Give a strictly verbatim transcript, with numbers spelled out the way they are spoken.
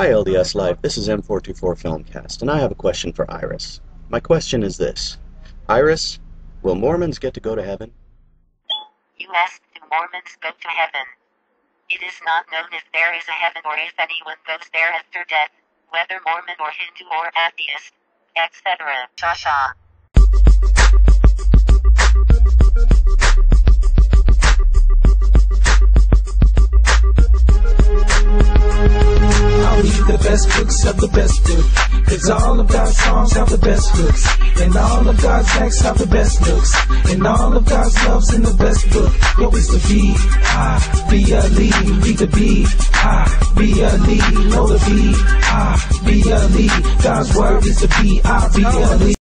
Hi L D S Life, this is M four twenty-four Filmcast, and I have a question for Iris. My question is this. Iris, will Mormons get to go to heaven? You asked, do Mormons go to heaven? It is not known if there is a heaven or if anyone goes there after death, whether Mormon or Hindu or atheist, et cetera. Cha-cha. I'll read the best books of the best book, cause all of God's songs have the best hooks, and all of God's acts have the best looks, and all of God's love's in the best book. Yo, it's the V I B L E, read the B I B L E, know the V I B L E, God's word is the B I B L E.